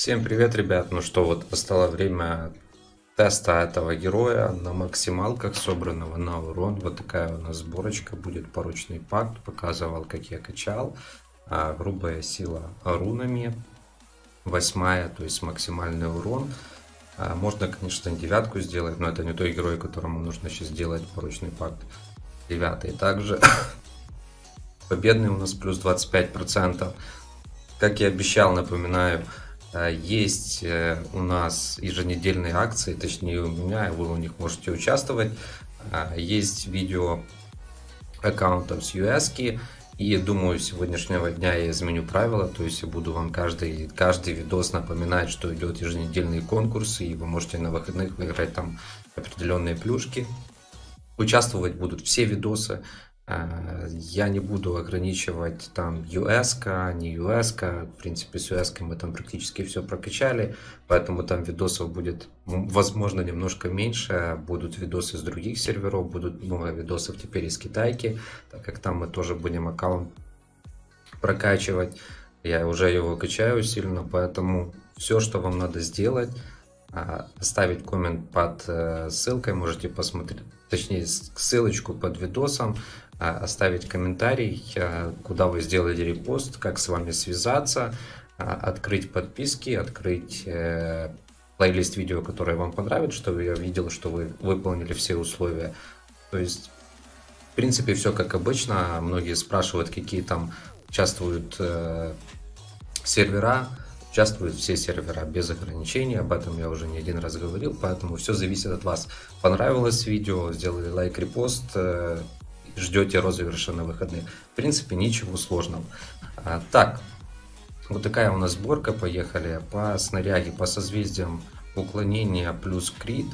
Всем привет, ребят! Ну что, вот настало время теста этого героя на максималках, собранного на урон. Вот такая у нас сборочка будет. Порочный пакт, показывал, как я качал. Грубая сила рунами, 8-я, то есть максимальный урон. Можно, конечно, девятку сделать, но это не той герой, которому нужно сейчас сделать порочный пакт. 9-й также. Победный у нас плюс 25%. Как я обещал, напоминаю, есть у нас еженедельные акции, точнее у меня, вы у них можете участвовать. Есть видео аккаунтов с US-ки, и думаю, с сегодняшнего дня я изменю правила, то есть я буду вам каждый видос напоминать, что идет еженедельные конкурсы, и вы можете на выходных выиграть там определенные плюшки. Участвовать будут все видосы. Я не буду ограничивать там US-ка, не US-ка. В принципе, с US-кой мы там практически все прокачали, поэтому там видосов будет, возможно, немножко меньше. Будут видосы с других серверов, будут много видосов теперь из Китайки, так как там мы тоже будем аккаунт прокачивать. Я уже его качаю сильно, поэтому все, что вам надо сделать, оставить коммент под ссылкой, можете посмотреть, точнее ссылочку под видосом, оставить комментарий, куда вы сделаете репост, как с вами связаться, открыть подписки, открыть плейлист видео, которое вам понравится, чтобы я видел, что вы выполнили все условия. То есть, в принципе, все как обычно. Многие спрашивают, какие там участвуют сервера. Участвуют все сервера без ограничений, об этом я уже не один раз говорил, поэтому все зависит от вас. Понравилось видео, сделали лайк, репост, ждете розыгрыша на выходных. В принципе, ничего сложного. Так, вот такая у нас сборка, поехали. По снаряге, по созвездиям уклонение плюс крит.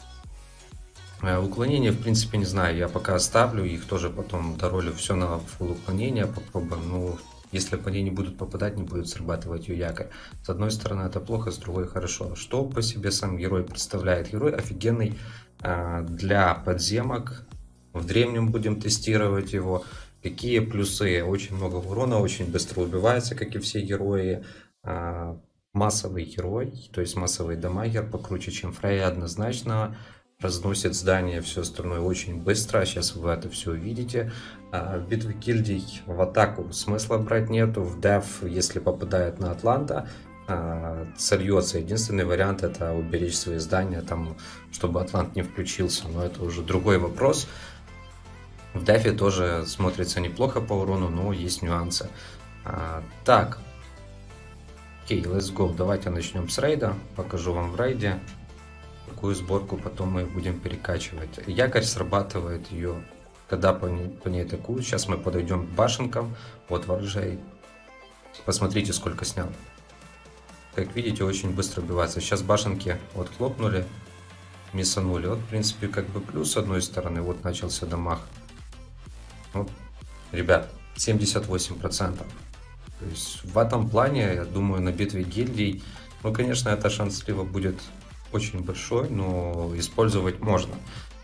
Уклонение, в принципе, не знаю, я пока оставлю, их тоже потом доролю все на фулл уклонение, попробуем. Ну, если по ней не будут попадать, не будет срабатывать ее якорь. С одной стороны это плохо, с другой хорошо. Что по себе сам герой представляет? Герой офигенный для подземок. В древнем будем тестировать его. Какие плюсы? Очень много урона, очень быстро убивается, как и все герои. Массовый герой, то есть массовый дамагер, покруче, чем Фрейя однозначно. Разносит здание, все остальное очень быстро. Сейчас вы это все увидите. В битве гильдий в атаку смысла брать нету. В деф, если попадает на Атланта, сольется. Единственный вариант это уберечь свои здания, там, чтобы Атлант не включился. Но это уже другой вопрос. В дефе тоже смотрится неплохо по урону, но есть нюансы. Так. Окей, let's go. Давайте начнем с рейда. Покажу вам в рейде. Какую сборку потом мы будем перекачивать. Якорь срабатывает ее, когда по ней атакуют. Сейчас мы подойдем к башенкам. Вот ворожей. Посмотрите, сколько снял. Как видите, очень быстро убивается. Сейчас башенки вот хлопнули, миссанули. Вот, в принципе, как бы плюс с одной стороны. Вот начался дамаг. Вот, ребят, 78%. То есть в этом плане, я думаю, на битве гильдий, ну, конечно, это шанс слива будет очень большой, но использовать можно.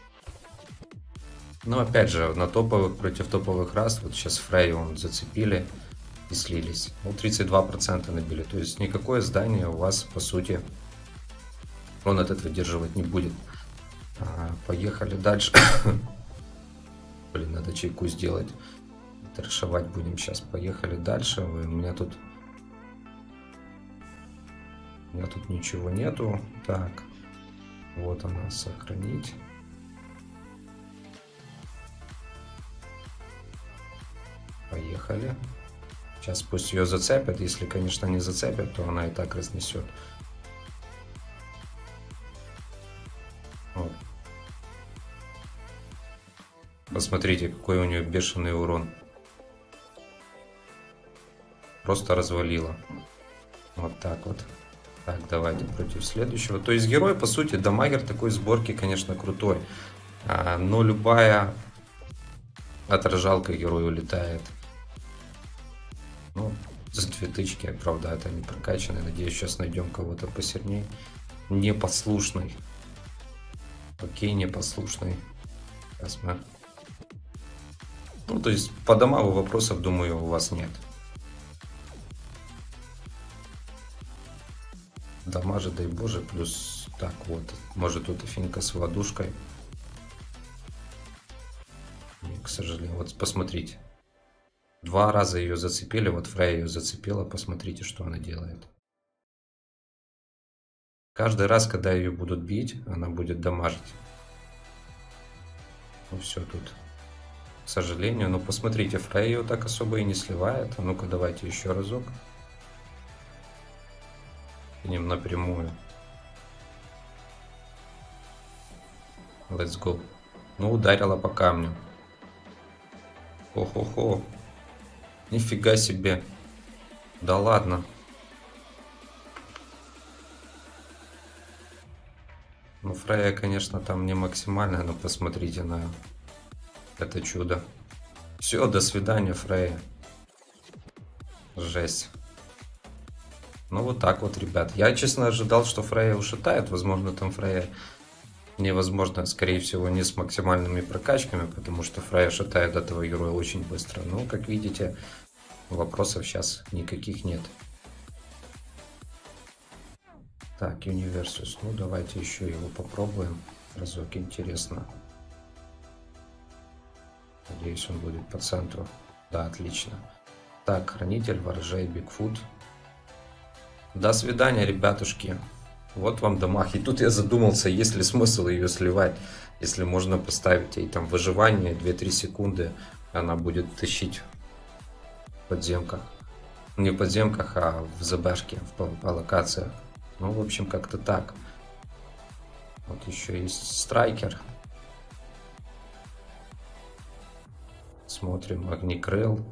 Но опять же, на топовых против топовых рас, вот сейчас Фрейю он зацепили и слились. Ну, 32% набили. То есть никакое здание у вас, по сути, он этот выдерживать не будет. Поехали дальше. Блин, надо чайку сделать. Трэшевать будем сейчас. Поехали дальше. У меня тут ничего нету. Так, вот она, сохранить. Поехали. Сейчас пусть ее зацепят. Если, конечно, не зацепят, то она и так разнесет. Вот. Посмотрите, какой у нее бешеный урон. Просто развалило. Вот так вот. Так, давайте против следующего. То есть герой, по сути, дамагер такой сборки, конечно, крутой. Но любая отражалка герою улетает. Ну, за 2 тычки, правда, это не прокачанный. Надеюсь, сейчас найдем кого-то посильнее. Непослушный. Окей, непослушный. Сейчас мы... Ну, то есть, по дамагу вопросов, думаю, у вас нет. дамажит, дай боже. Плюс, так вот, может тут Афинка с водушкой. И, к сожалению, вот посмотрите. 2 раза ее зацепили, вот Фрея ее зацепила, посмотрите, что она делает. Каждый раз, когда ее будут бить, она будет дамажить. Ну все тут, к сожалению. Но посмотрите, Фрея ее так особо и не сливает. А ну-ка, давайте еще разок. Кинем напрямую. Let's go. Ну, ударила по камню. Хо-хо-хо. Нифига себе. Да ладно. Ну, Фрея, конечно, там не максимальная, но посмотрите на это чудо. Все, до свидания, Фрея. Жесть. Ну, вот так вот, ребят. Я, честно, ожидал, что Фрея ушатает. Возможно, там Фрея невозможно, скорее всего, не с максимальными прокачками, потому что Фрея шатает этого героя очень быстро. Но, как видите, вопросов сейчас никаких нет. Так, Universus. Ну, давайте еще его попробуем. Разок, интересно. Надеюсь, он будет по центру. Да, отлично. Так, Хранитель, Ворожей, Бигфут. До свидания, ребятушки. Вот вам дамаг. И тут я задумался, есть ли смысл ее сливать. Если можно поставить ей там выживание 2-3 секунды, она будет тащить в подземках. Не в подземках, а в ЗБшке, по локациях. Ну, в общем, как-то так. Вот еще есть страйкер. Смотрим, Огнекрыл.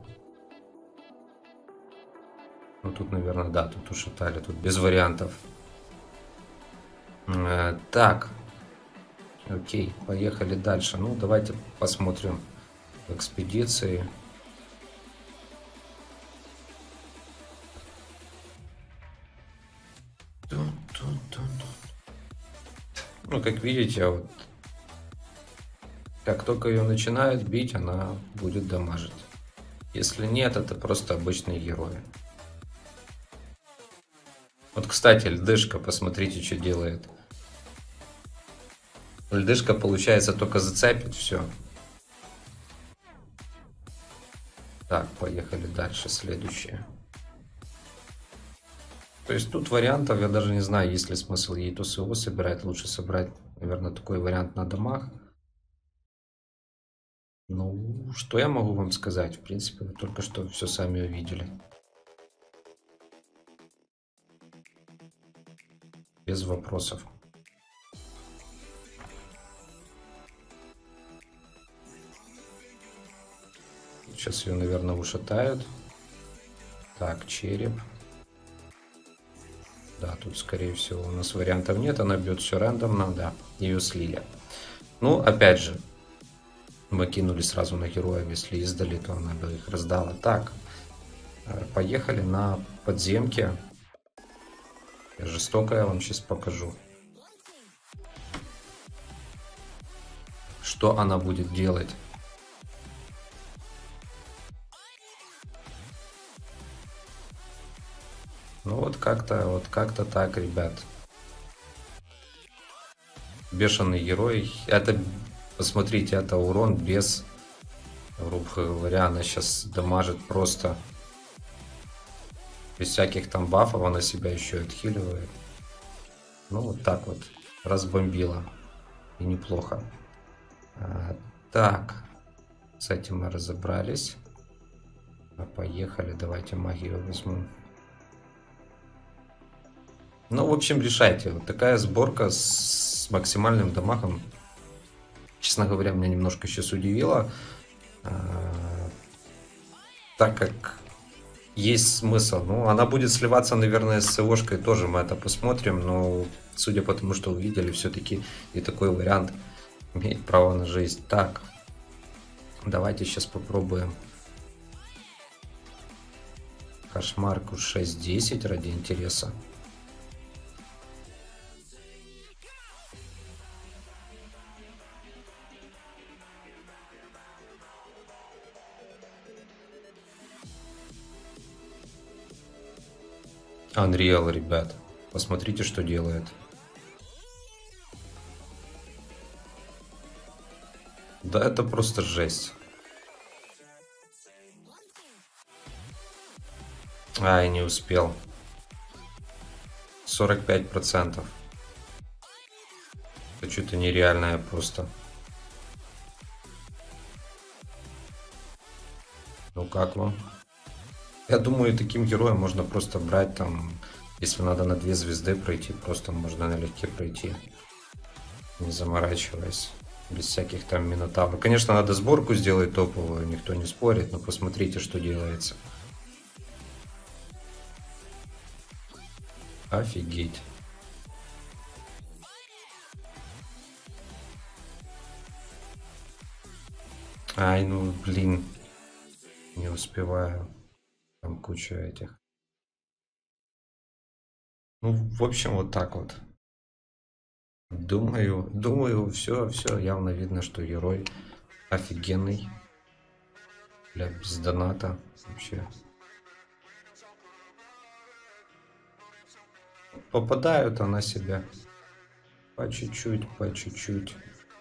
Ну, тут, наверное, да, тут ушатали. Тут без вариантов. Так. Окей, поехали дальше. Ну, давайте посмотрим экспедиции. Ну, как видите, вот как только ее начинают бить, она будет дамажить. Если нет, это просто обычные герои. Вот, кстати, льдышка, посмотрите, что делает. Льдышка, получается, только зацепит, все. Так, поехали дальше, следующее. То есть тут вариантов, я даже не знаю, есть ли смысл ей то СО собирать. Лучше собрать, наверное, такой вариант на домах. Ну, что я могу вам сказать? В принципе, вы только что все сами увидели. Без вопросов. Сейчас ее, наверное, ушатают. Так, череп. Да, тут, скорее всего, у нас вариантов нет. Она бьет все рандомно, да. Ее слили. Ну, опять же, мы кинули сразу на героев. Если издали, то она бы их раздала. Так, поехали на подземки. Жестоко я вам сейчас покажу. Что она будет делать. Ну вот как-то так, ребят. Бешеный герой. Это, посмотрите, это урон без, грубо говоря, она сейчас дамажит просто. Без всяких там бафов она себя еще отхиливает. Ну вот так вот. Разбомбила. И неплохо. Так. С этим мы разобрались. Поехали. Давайте магию возьму. Ну, в общем, решайте. Вот такая сборка с максимальным дамагом, честно говоря, меня немножко сейчас удивила. Так как есть смысл. Ну, она будет сливаться, наверное, с СОшкой тоже, мы это посмотрим. Но, судя по тому, что увидели, все-таки и такой вариант имеет право на жизнь. Так, давайте сейчас попробуем. Кошмарку 6-10 ради интереса. Unreal, ребят. Посмотрите, что делает. Да, это просто жесть. Ай, не успел. 45%. Это что-то нереальное просто. Ну как вам? Я думаю, таким героем можно просто брать там, если надо на 2 звезды пройти, просто можно налегке пройти, не заморачиваясь, без всяких там минотавров. Конечно, надо сборку сделать топовую, никто не спорит, но посмотрите, что делается. Офигеть. Ай, ну блин, не успеваю. Там куча этих. Ну, в общем, вот так вот. Думаю, все явно видно, что герой офигенный. Бля, без доната вообще. Попадают она себя по чуть-чуть, по чуть-чуть.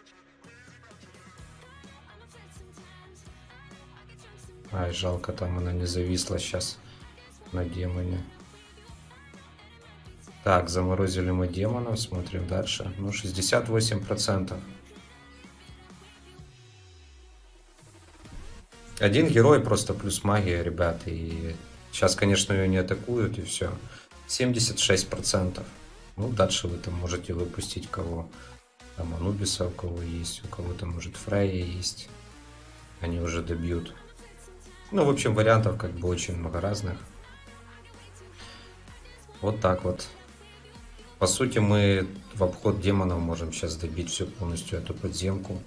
Ай, жалко, там она не зависла сейчас на демоне. Так, заморозили мы демонов, смотрим дальше. Ну, 68%. Один герой просто плюс магия, ребят. И сейчас, конечно, ее не атакуют, и все. 76%. Ну, дальше вы там можете выпустить кого. Там Анубиса у кого есть, у кого-то, может, Фрейя есть. Они уже добьют. Ну, в общем, вариантов как бы очень много разных. Вот так вот. По сути, мы в обход демонов можем сейчас добить всю полностью эту подземку.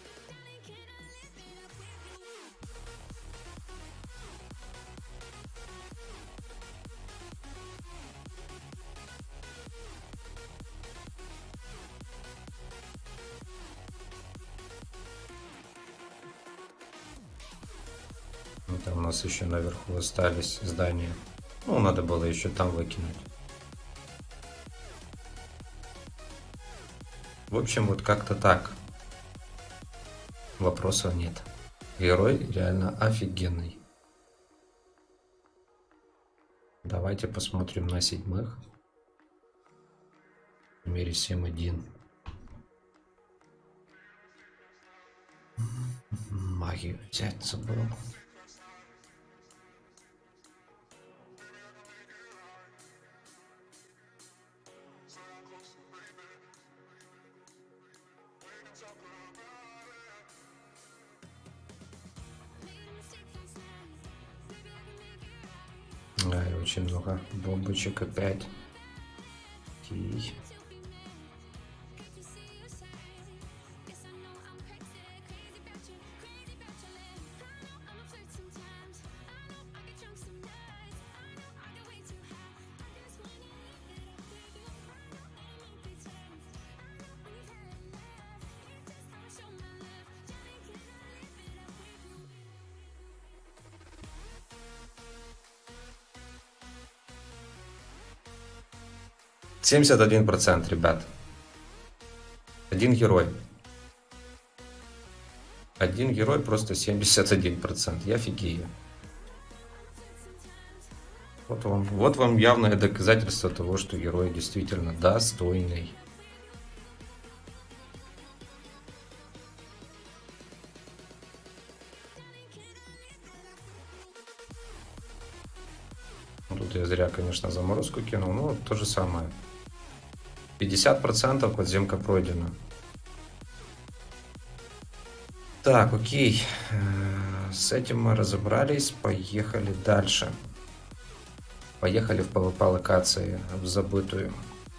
Ну, там у нас еще наверху остались здания. Ну, надо было еще там выкинуть. В общем, вот как-то так. Вопросов нет. Герой реально офигенный. Давайте посмотрим на седьмых. В мире 7-1. Магию взять забыл. Ай, очень много бомбочек опять. Окей. Семьдесят 71%, ребят. Один герой. Один герой просто 71%. Я офигею. Вот вам явное доказательство того, что герой действительно достойный. Тут я зря, конечно, заморозку кинул, но то же самое. 50% подземка пройдена. Так, окей. С этим мы разобрались. Поехали дальше. Поехали в PvP локации, в забытую.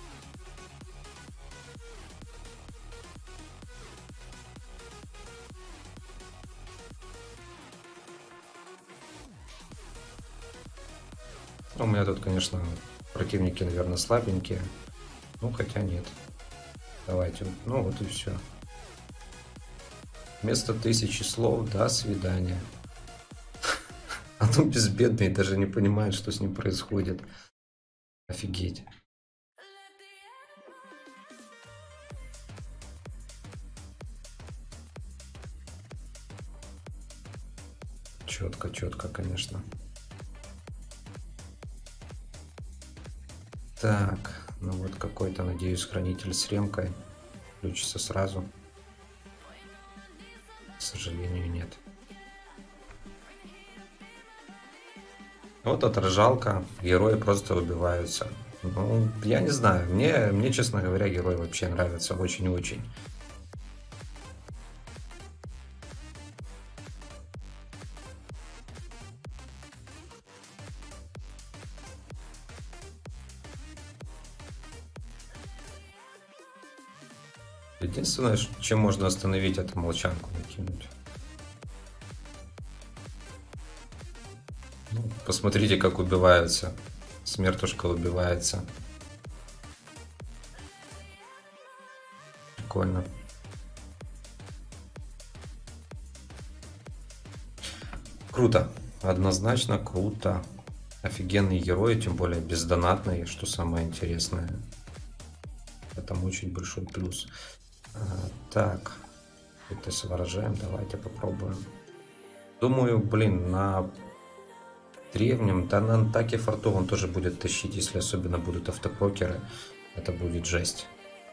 У меня тут, конечно, противники, наверное, слабенькие. Ну, хотя нет. Давайте. Ну, вот и все. Вместо 1000 слов до свидания. А то безбедный даже не понимает, что с ним происходит. Офигеть. Четко, четко, конечно. Так, ну вот какой-то, надеюсь, хранитель с ремкой включится сразу. К сожалению, нет. Вот отражалка, герои просто убиваются. Ну, я не знаю, мне, честно говоря, герои вообще нравятся очень-очень. Единственное, чем можно остановить, это молчанку накинуть. Ну, посмотрите, как убиваются. Смертушка убивается. Прикольно. Круто. Однозначно круто. Офигенные герои, тем более бездонатные, что самое интересное. Это очень большой плюс. Так. Это выражаем. Давайте попробуем. Думаю, блин, на древнем, да на атаке фортов он тоже будет тащить, если особенно будут автопрокеры. Это будет жесть.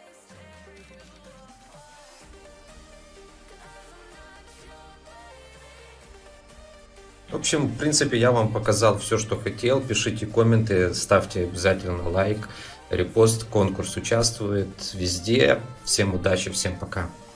В общем, в принципе, я вам показал все, что хотел. Пишите комменты, ставьте обязательно лайк, репост. Конкурс участвует везде. Всем удачи, всем пока.